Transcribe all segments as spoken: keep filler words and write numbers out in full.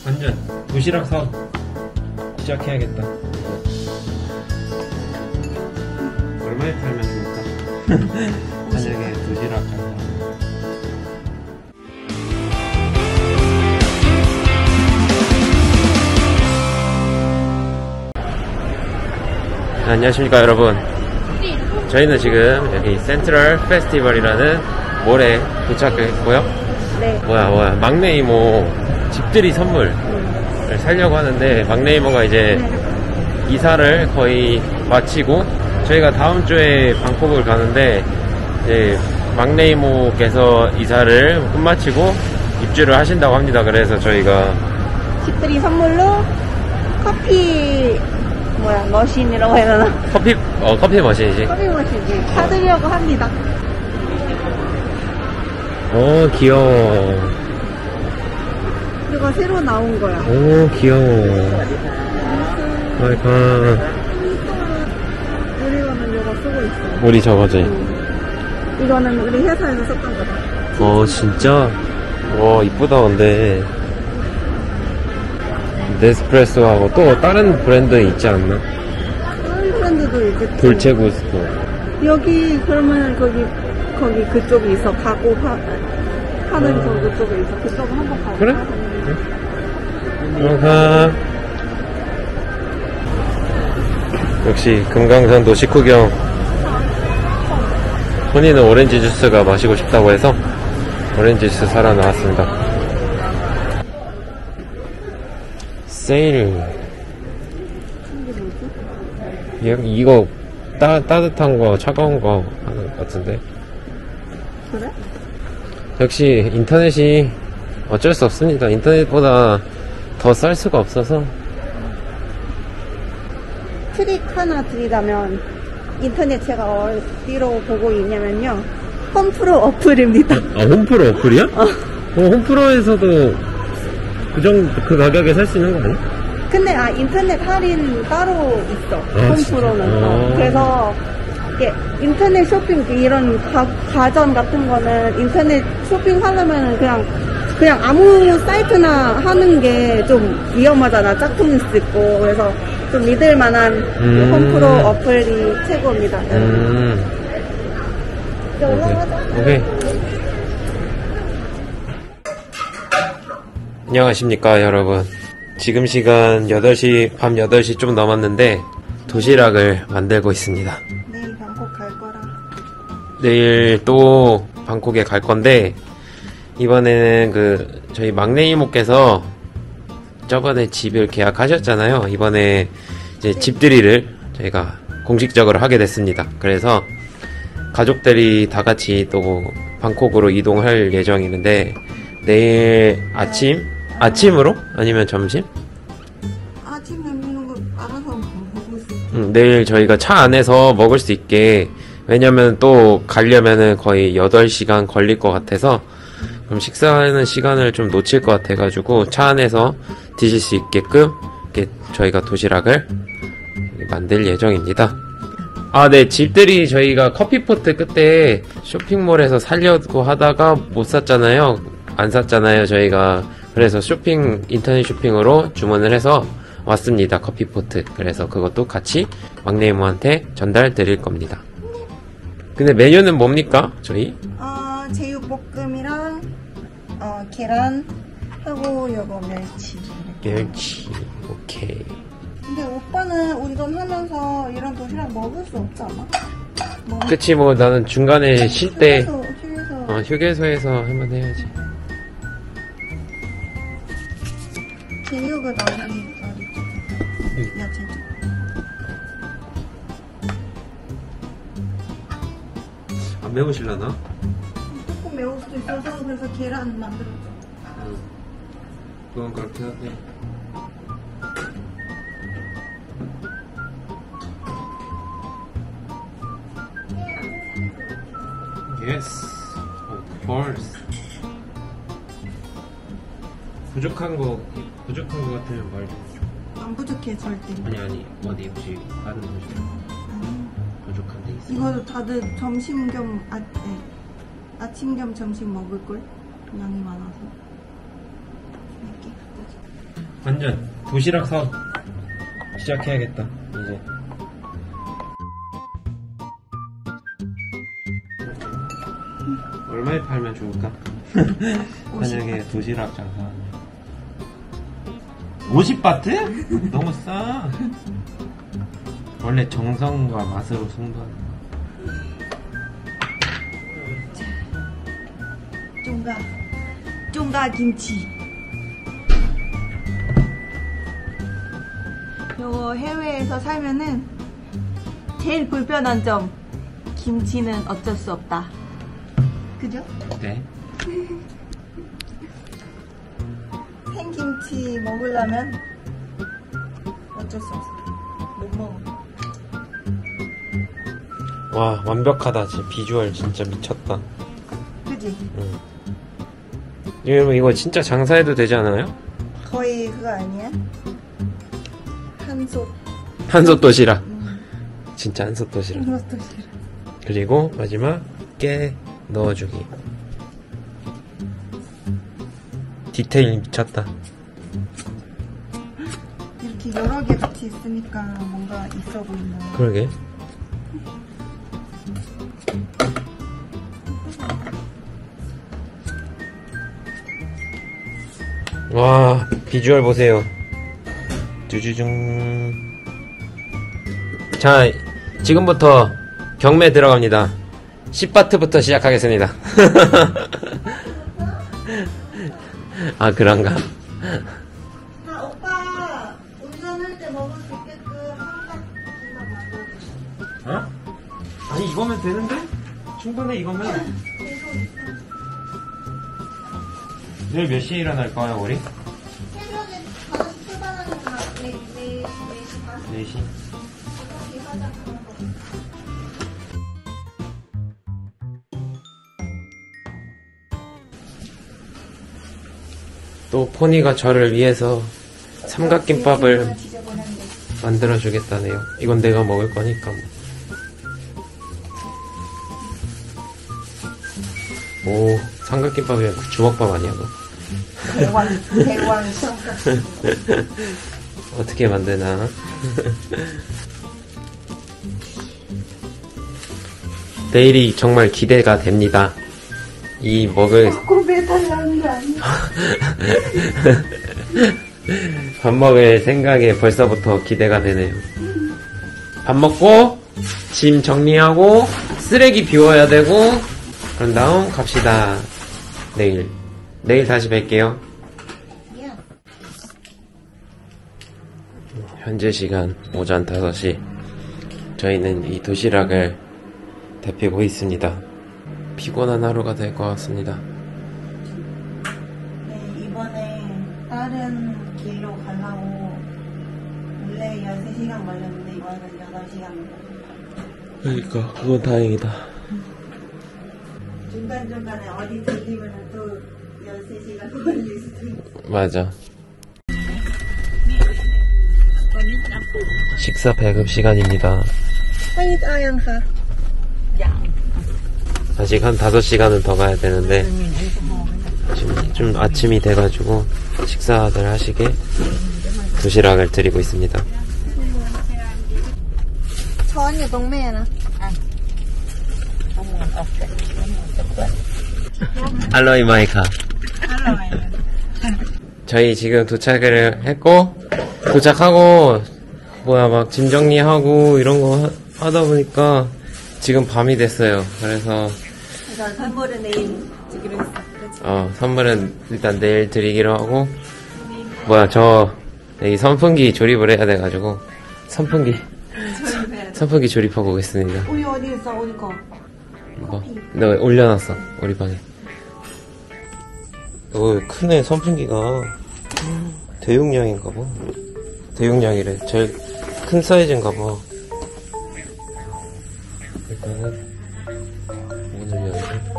완전 도시락 사업 시작해야겠다. 얼마에 팔면 좋을까? 만약에 도시락 간다. 안녕하십니까 여러분. 저희는 지금 여기 센트럴 페스티벌이라는 몰에 도착했고요. 네. 뭐야 뭐야 막내 이모 집들이 선물을 사려고 하는데, 막내 이모가 이제 네. 이사를 거의 마치고 저희가 다음 주에 방콕을 가는데, 이제 막내 이모께서 이사를 끝마치고 입주를 하신다고 합니다. 그래서 저희가 집들이 선물로 커피 뭐야 머신이라고 해야 되나? 커피 어 커피 머신이지. 커피 머신이 사드리려고 합니다. 어 귀여워. 이거 새로 나온 거야. 오 귀여워. 아이고. 우리는 이거 쓰고 있어. 우리 저거지. 응. 이거는 우리 회사에서 썼던 거다. 어 진짜? 와 이쁘다. 근데 네스프레소하고 또 다른 브랜드 있지 않나? 다른 브랜드도 있겠지. 돌체구스토. 여기 그러면 거기 거기 그쪽이 있어. 가구 파, 파는 거 그쪽에 있어. 그쪽 한번 가고. 그래? 응. 역시 금강산 도시구경. 혼이는 오렌지 주스가 마시고 싶다고 해서 오렌지 주스 사러 나왔습니다. 세일. 이게 뭐지? 이거 따, 따뜻한 거 차가운 거 하는 것 같은데. 그래? 역시 인터넷이 어쩔 수 없습니다. 인터넷보다 더 쌀 수가 없어서. 트릭 하나 드리자면, 인터넷 제가 어디로 보고 있냐면요, 홈프로 어플입니다. 아 홈프로 어플이야? 어. 어 홈프로에서도 그 정도 그 가격에 살 수 있는 거 아니야? 근데 아 인터넷 할인 따로 있어. 아, 홈프로는. 진짜? 어. 아. 그래서 이게 인터넷 쇼핑 이런 가, 가전 같은 거는 인터넷 쇼핑 하려면 그냥 그냥 아무 사이트나 하는 게 좀 위험하잖아. 짝퉁일 수 있고. 그래서 좀 믿을 만한 음. 홈프로 어플이 최고입니다. 음. 이제 올라가자. 오케이. 안녕하십니까 여러분. 지금 시간 여덟 시, 밤 여덟 시 좀 넘었는데 도시락을 만들고 있습니다. 내일 방콕 갈 거라. 내일 또 방콕에 갈 건데, 이번에는 그 저희 막내 이모께서 저번에 집을 계약하셨잖아요. 이번에 이제 집들이를 저희가 공식적으로 하게 됐습니다. 그래서 가족들이 다 같이 또 방콕으로 이동할 예정이는데, 내일 아침? 아침으로? 아니면 점심? 아침 메뉴는 거 알아서 먹을 수 있어. 음, 내일 저희가 차 안에서 먹을 수 있게, 왜냐면 또 가려면은 거의 여덟 시간 걸릴 것 같아서, 그럼 식사하는 시간을 좀 놓칠 것 같아가지고 차 안에서 드실 수 있게끔 이렇게 저희가 도시락을 만들 예정입니다. 아, 네. 집들이 저희가 커피포트 그때 쇼핑몰에서 사려고 하다가 못 샀잖아요. 안 샀잖아요, 저희가. 그래서 쇼핑, 인터넷 쇼핑으로 주문을 해서 왔습니다. 커피포트. 그래서 그것도 같이 막내 이모한테 전달 드릴 겁니다. 근데 메뉴는 뭡니까, 저희? 어, 제육볶음이랑 어, 계란 하고 요거 멸치. 이렇게. 멸치. 오케이. 근데 오빠는 운전하면서 이런 도시락 먹을 수 없지 않아? 뭐, 그치, 뭐 나는 중간에 쉴 때 휴게소, 휴게소. 어, 휴게소에서 한번 해야지. 제육을 많이 어디 야채 좀. 안 매우실라나? 조금 매울 수도 있어서 그래서 계란 만들었어. 응. 그건 그렇게 하세요. Yes, of course. 부족한 거, 부족한 거 같으면 말 좀 해줘. 안 부족해 절대. 아니 아니 어디 혹시 다른 곳이 음. 부족한 데 있어? 이거 다들 점심 겸 아, 네. 아침 겸 점심 먹을 걸 양이 많아서. 이렇게 갖다 줘. 완전 도시락 사업 시작해야겠다 이제. 얼마에 팔면 좋을까? 만약에 도시락 장사 오십 바트? 너무 싸. 원래 정성과 맛으로 승부하는 쫑가 쫑가 김치. 요거 해외에서 살면은 제일 불편한 점, 김치는 어쩔 수 없다. 그죠? 네. 생김치 먹으려면 어쩔 수 없어. 못 먹어. 와 완벽하다. 지금 비주얼 진짜 미쳤다. 그지? 응. 여러분 이거 진짜 장사해도 되지 않아요? 거의 그거 아니야? 한솥. 한솥 도시락. 음. 진짜 한솥 도시락. 한솥 도시락. 그리고 마지막 깨 넣어주기. 디테일 미쳤다. 이렇게 여러 개 같이 있으니까 뭔가 있어 보인다. 그러게. 와 비주얼 보세요. 뚜주중. 자 지금부터 경매 들어갑니다. 십 바트부터 시작하겠습니다. 아 그런가? 아 오빠 운전할 때 먹을 수 있게끔 한박 만들어주세요. 어? 아니 이거면 되는데? 충분해 이거면. 내일 몇 시에 일어날 거야 우리? 새벽에 다섯 시 출발하니까 내일 내일 네 시 네 반. 시? 다섯 시 하자 그런 거. 또 포니가 저를 위해서 삼각김밥을 아, 지저분한데. 만들어 주겠다네요. 이건 내가 먹을 거니까 뭐. 오 삼각김밥이면 그 주먹밥 아니야 너? 대왕 대왕 성격. 어떻게 만드나? 내일이 정말 기대가 됩니다. 이 먹을 자꾸 매달라는 거 아니야? 밥 먹을 생각에 벌써부터 기대가 되네요. 밥 먹고 짐 정리하고 쓰레기 비워야 되고 그런 다음 갑시다. 내일 내일 다시 뵐게요. 현재 시간 오전 다섯 시. 저희는 이 도시락을 데피고 있습니다. 피곤한 하루가 될 것 같습니다. 네, 이번에 다른 길로 가려고 원래 열세 시간 걸렸는데 이번엔 여덟 시간 걸렸어요. 그러니까 그건 다행이다. 중간중간에 어디 들리면 또 열세 시간 걸릴 수도 있고. 맞아. 식사 배급 시간입니다. 빨리 아양 가. 아직 한 다섯 시간은 더 가야 되는데 지금 좀 아침이 돼가지고 식사들 하시게 도시락을 드리고 있습니다. 전혀 동매나. 알로이 마이카. 저희 지금 도착을 했고 도착하고 뭐야 막 짐 정리하고 이런 거 하, 하다 보니까 지금 밤이 됐어요. 그래서 이건 선물은 내일 주기로 했어. 그렇지? 어 선물은 일단 내일 드리기로 하고 뭐야 저 여기 선풍기 조립을 해야 돼가지고 선풍기 조립해야 돼. 선풍기 조립하고 오겠습니다. 우리 어디 있어? 우리 거. 뭐? 내가 올려놨어 우리 방에. 오 크네 선풍기가. 대용량인가봐. 대용량이래. 제일 큰 사이즈인가봐. 일단은 문을 열고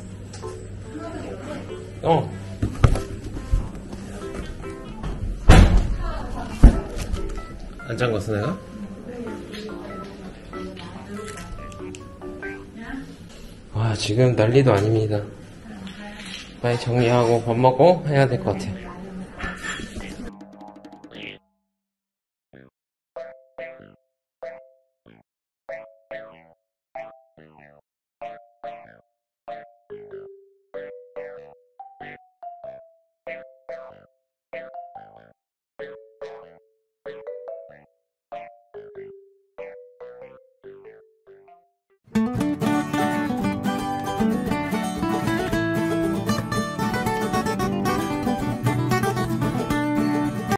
어 안 잠궜어 내가? 와 지금 난리도 아닙니다. 빨리 정리하고 밥 먹고 해야 될 것 같아요.